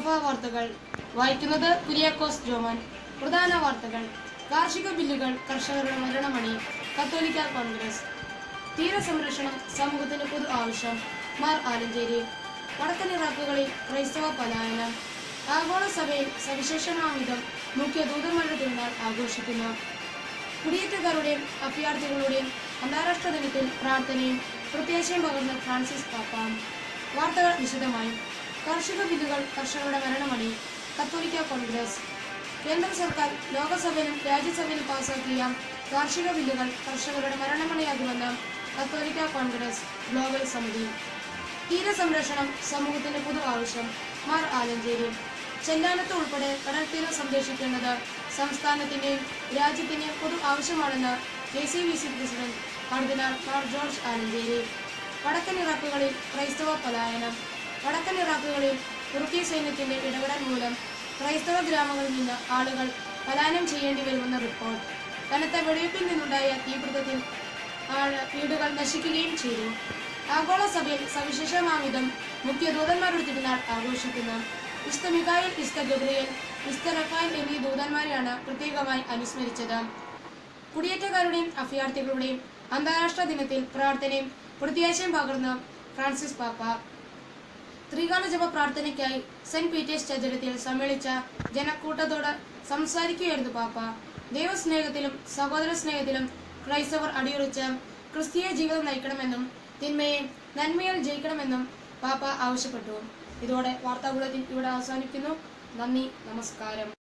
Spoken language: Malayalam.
സഭാ വാർത്തകൾ വായിക്കുന്നത് കുര്യാക്കോസ് ജോമൻ. പ്രധാന വാർത്തകൾ. കാർഷിക ബില്ലുകൾ കർഷകരുടെ മരണമണി. കത്തോലിക്ക കോൺഗ്രസ്. തീരസംരക്ഷണം സമൂഹത്തിന് പൊതു ആവശ്യം. മാർ ആലഞ്ചേരി. വടക്കൻ ഇറാഖുകളിൽ ക്രൈസ്തവ പലായനം. ആഗോള സഭയിൽ സവിശേഷമാംവിധം മുഖ്യ ദൂതന്മാരുടെ തിരുനാൾ ആഘോഷിക്കുന്നു. കുടിയേറ്റക്കാരുടെയും അഭയാർത്ഥികളുടെയും അന്താരാഷ്ട്ര ദിനത്തിൽ പ്രാർത്ഥനയും പ്രത്യാശയും പകർന്ന ഫ്രാൻസിസ് പാപ്പ. വാർത്തകൾ വിശദമായി. കാർഷിക ബില്ലുകൾ കർഷകരുടെ മരണമണി. കത്തോലിക്ക കോൺഗ്രസ്. കേന്ദ്ര സർക്കാർ ലോകസഭയിലും രാജ്യസഭയിലും പാസാക്കിയ കാർഷിക ബില്ലുകൾ കർഷകരുടെ മരണമണിയാകുമെന്ന് കത്തോലിക്ക കോൺഗ്രസ് ഗ്ലോബൽ സമിതി. തീരസംരക്ഷണം സമൂഹത്തിന്റെ പൊതു ആവശ്യം. മാർ ആലഞ്ചേരി. ചെല്ലാനത്ത് ഉൾപ്പെടെ കടൽത്തീരം സംരക്ഷിക്കേണ്ടത് സംസ്ഥാനത്തിന്റെയും രാജ്യത്തിന്റെയും പൊതു ആവശ്യമാണെന്ന് KCVC പ്രസിഡന്റ് കർദിനാൾ മാർ ജോർജ് ആലഞ്ചേരി. വടക്കൻ ഇറാഖുകളിൽ ക്രൈസ്തവ പലായനം. വടക്കൻ ഇറാഖുകളിൽ തുർക്കി സൈന്യത്തിന്റെ ഇടപെടൽ മൂലം ക്രൈസ്തവ ഗ്രാമങ്ങളിൽ നിന്ന് ആളുകൾ പലായനം ചെയ്യേണ്ടി വരുമെന്ന റിപ്പോർട്ട്. കനത്ത വെടിവെപ്പിൽ നിന്നുണ്ടായ തീപിടുത്തത്തിൽ വീടുകൾ നശിക്കുകയും ചെയ്തു. ആഗോള സഭയിൽ സവിശേഷമാംവിധം മുഖ്യ ദൂതന്മാരുടെ തിരുനാൾ ആഘോഷിക്കുന്നു. വിശുദ്ധ മിഖായേൽ, വിശുദ്ധ ഗബ്രിയേൽ, വിശുദ്ധ റഫായേൽ എന്നീ ദൂതന്മാരെയാണ് പ്രത്യേകമായി അനുസ്മരിച്ചത്. കുടിയേറ്റക്കാരുടെയും അഭയാർത്ഥികളുടെയും അന്താരാഷ്ട്ര ദിനത്തിൽ പ്രാർത്ഥനയും പ്രത്യാശയും പകർന്ന ഫ്രാൻസിസ് പാപ്പ. ത്രികാല ജപ പ്രാർത്ഥനയ്ക്കായി സെന്റ് പീറ്റേഴ്സ് ചതുരത്തിൽ സമ്മേളിച്ച ജനക്കൂട്ടത്തോട് സംസാരിക്കുകയായിരുന്നു പാപ്പ. ദൈവസ്നേഹത്തിലും സഹോദര സ്നേഹത്തിലും ക്രൈസ്തവർ അടിയുറച്ച ക്രിസ്തീയ ജീവിതം നയിക്കണമെന്നും തിന്മയെ നന്മയാൽ ജയിക്കണമെന്നും പാപ്പ ആവശ്യപ്പെട്ടു. ഇതോടെ വാർത്താ ബുള്ളറ്റിൻ ഇവിടെ അവസാനിക്കുന്നു. നന്ദി, നമസ്കാരം.